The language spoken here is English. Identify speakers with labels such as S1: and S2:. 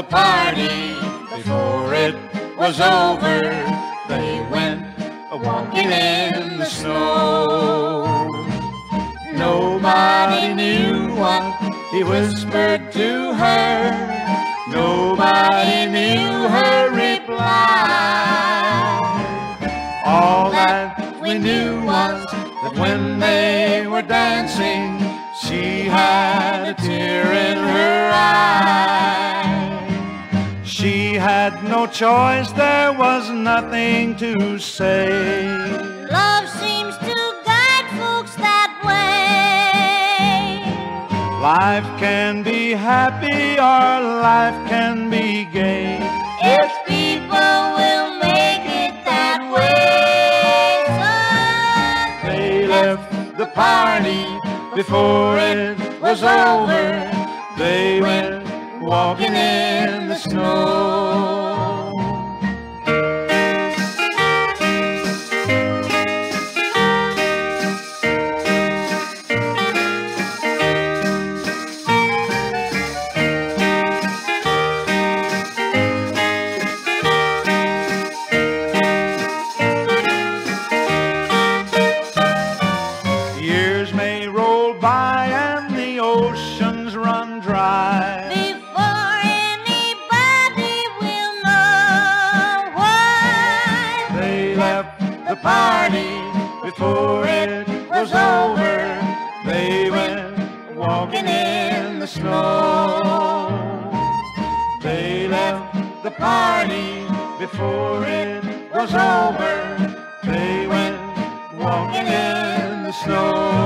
S1: the party before it was over. They went walking in the snow. Nobody knew what he whispered to her. Nobody knew her reply. All that we knew was that when they were dancing, she had a tear in her eye. She had no choice, there was nothing to say.
S2: Love seems to guide folks that way.
S1: Life can be happy or life can be gay,
S2: if people will make it that way. So
S1: they left the party before it was over. They went walking in the snow. Years may roll by and the oceans run dry,
S2: before anybody will know why
S1: they left the party before it was over. They went walking in the snow. They left the party before it was over. They went walking in the snow.